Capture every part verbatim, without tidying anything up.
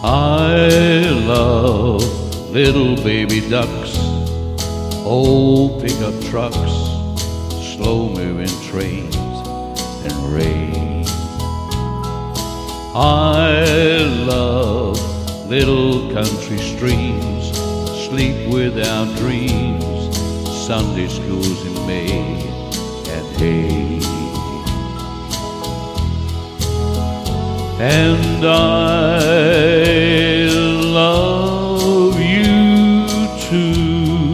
I love little baby ducks, old pickup trucks, slow-moving trains, and rain. I love little country streams, sleep without dreams, Sunday schools in May, and hay. And I love you too.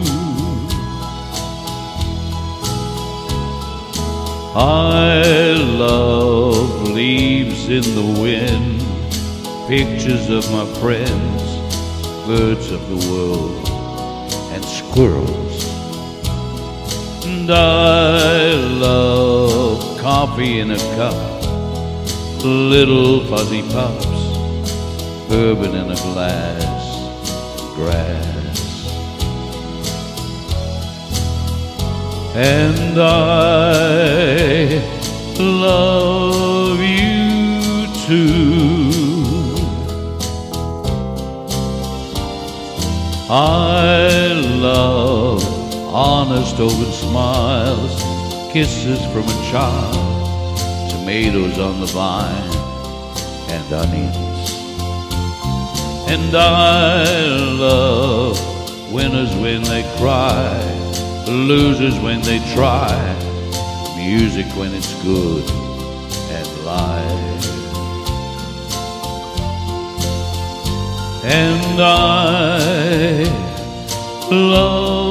I love leaves in the wind, pictures of my friends, birds of the world, and squirrels. And I love coffee in a cup, little fuzzy pups, bourbon in a glass, grass. And I love you too. I love honest open smiles, kisses from a child, tomatoes on the vine, and onions. And I love winners when they cry, losers when they try, music when it's good, and life. And I love